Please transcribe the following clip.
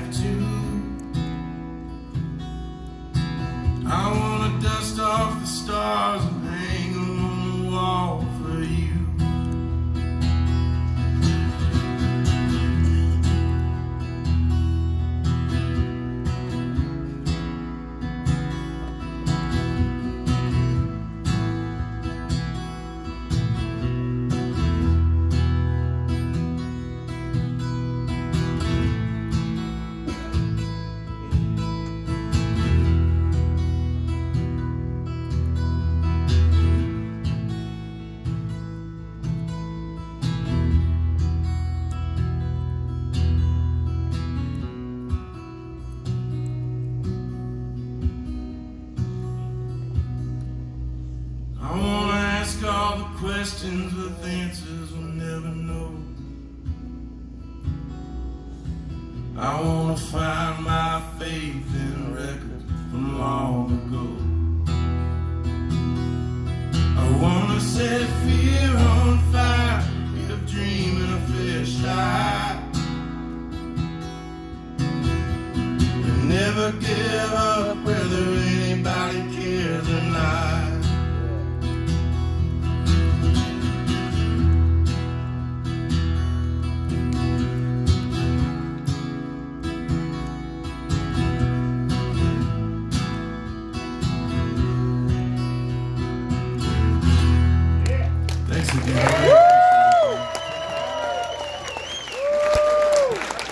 have to. I wanna dust off the stars and hang them on the wall for you. I wanna ask all the questions with answers we'll never know. I wanna find my faith in records from long ago. I wanna set fear on fire, give dream in a fair shot, and never give up whether anybody cares or not. Thanks again.